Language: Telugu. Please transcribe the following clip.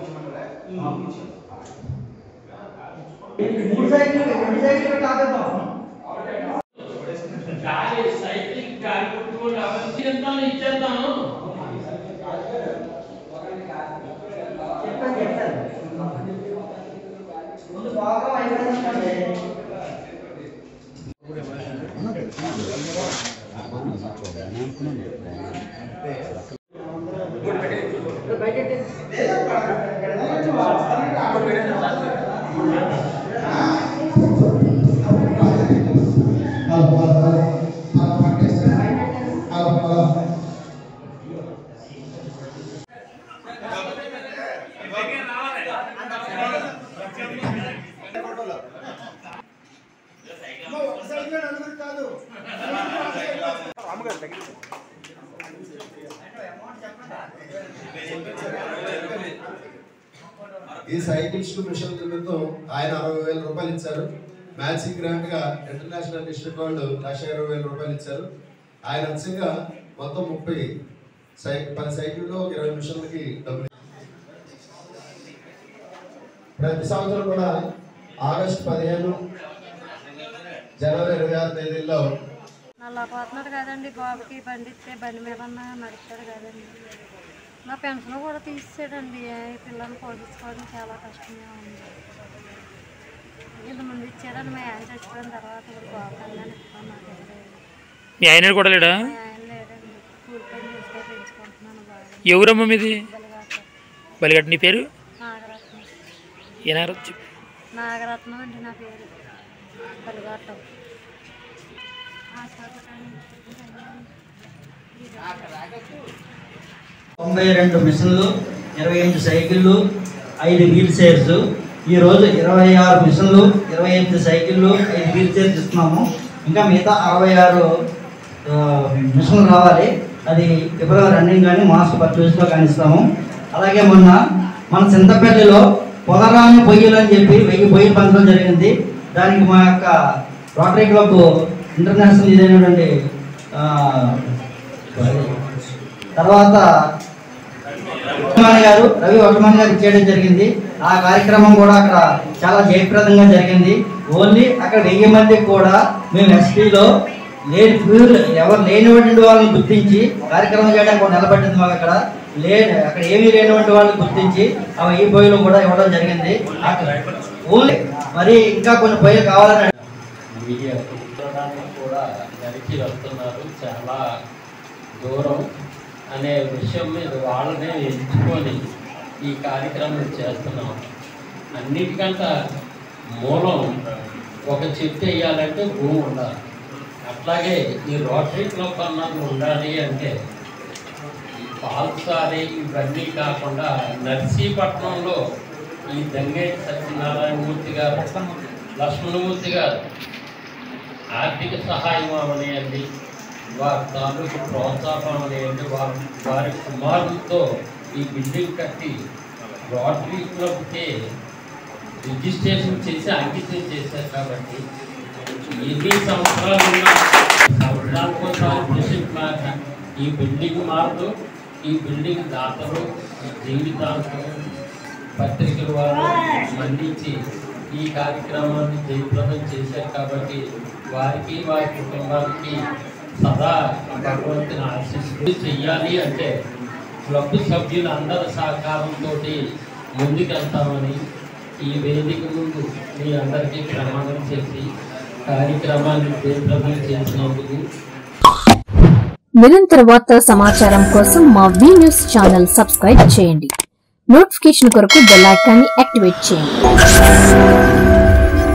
ఈ సైకిల్స్ మిషన్ నిమిత్తం ఆయన 60,000 రూపాయలు ఇచ్చారు. మ్యాచింగ్ గ్రాంట్ గా ఇంటర్నేషనల్ డిస్ట్రిక్ట్ వాళ్ళు 1,20,000 రూపాయలు ఇచ్చారు. ఆయన అంశంగా మొత్తం 10 సైకిళ్ళు 20 మిషన్లకి డబ్బులు. ప్రతి సంవత్సరం కూడా ఆగస్టు 15, జనవరి 26 తేదీల్లో అలా పోతున్నాడు కదండి బాబుకి బండి ఇస్తే బండి మీద నడుస్తాడు కదండి. నా పెన్షన్ కూడా తీసేసాడండి. పిల్లల్ని పోషించుకోవడం చాలా కష్టంగా ఉంది. ఇంతమంది ఇచ్చారని మా ఆయన చచ్చిపోయిన తర్వాత బాగుందని ఇస్తాను. నాకు మీ ఆయన కూడా లేడా? ఆయన లేడండి. కూలి పని చేస్తే పెంచుకుంటున్నాను బాగా. ఎవరమ్మ మీది? బలిగట్ట. నీ పేరు? నాగరత్నం. ఏ నాగరత్నం? నాగరత్నం అండి నా పేరు. బలిగట్టం. 92 మిషన్లు, 28 సైకిళ్ళు, 5 వీల్ చైర్స్. ఈరోజు 26 మిషన్లు, 28 సైకిళ్ళు, 5 వీల్ చైర్స్ ఇస్తున్నాము. ఇంకా మిగతా 66 మిషన్లు రావాలి. అది ఫిబ్రవరి రన్నింగ్ కానీ మార్చ్ 1 కానీ ఇస్తాము. అలాగే మన చింతపల్లిలో పొగరాని పొయ్యిలు అని చెప్పి 1000 పొయ్యిలు పంచడం జరిగింది. దానికి మా యొక్క రోటరీ క్లబ్ ఇంటర్నేషనల్ ఇదైనటువంటి తర్వాత రవి వర్తమాన్ గారు చేయడం జరిగింది. ఆ కార్యక్రమం కూడా అక్కడ చాలా జయప్రదంగా జరిగింది. ఓన్లీ అక్కడ 1000 మందికి కూడా మేము ఎస్పీలో ఎవరు లేనివంటి వాళ్ళని గుర్తించి కార్యక్రమం చేయడానికి కూడా నిలబడింది. మాకు అక్కడ ఏమీ లేనివంటి వాళ్ళని గుర్తించి ఆ 1000 పొయ్యిలు కూడా ఇవ్వడం జరిగింది. ఓన్లీ మరి ఇంకా కొన్ని పొయ్యిలు కావాలని మీడియా చూడడానికి కూడా నడిచి వస్తున్నారు. చాలా దూరం అనే విషయం మీద వాళ్ళనే ఎంచుకొని ఈ కార్యక్రమం చేస్తున్నాం. అన్నిటికంటే మూలం ఒక చెట్టు వేయాలంటే భూమి ఉండాలి. అట్లాగే ఈ రోటరీ క్లబ్ అన్నది ఉండాలి అంటే ఈ పాల్సారి ఇవన్నీ కాకుండా నర్సీపట్నంలో ఈ దంగేటి సత్యనారాయణమూర్తి గారు, లక్ష్మణమూర్తి గారు ఆర్థిక సహాయం అవనేయండి, వారి తాలూకు ప్రోత్సాహం అనేయండి, వారి కుమారులతో ఈ బిల్డింగ్ కట్టి రోటరీ క్లబ్కి రిజిస్ట్రేషన్ చేసి అంకితం చేశారు. కాబట్టి ఎన్ని సంవత్సరాలుకోసారి ఈ బిల్డింగ్ మారదు. ఈ బిల్డింగ్ దాతలు ఈ జీవితాంతం పత్రికల వారు మండించి ఈ కార్యక్రమాన్ని జయప్రదం చేశారు. కాబట్టి వారికి వారి కుటుంబానికి సదా భగవంతుని ఆశీస్సులు చెయ్యాలి అంటే క్లబ్ సభ్యులందరి సహకారంతో ముందుకెళ్తామని ఈ వేదిక ముందు మీ అందరికీ ప్రమాణం చేసి కార్యక్రమాన్ని జయప్రదం చేసినందుకు. నిరంతర వార్తా సమాచారం కోసం మా వి న్యూస్ ఛానల్ సబ్స్క్రైబ్ చేయండి. నోటిఫికేషన్ కొరకు బెల్ ఐకాన్ని యాక్టివేట్ చేయండి.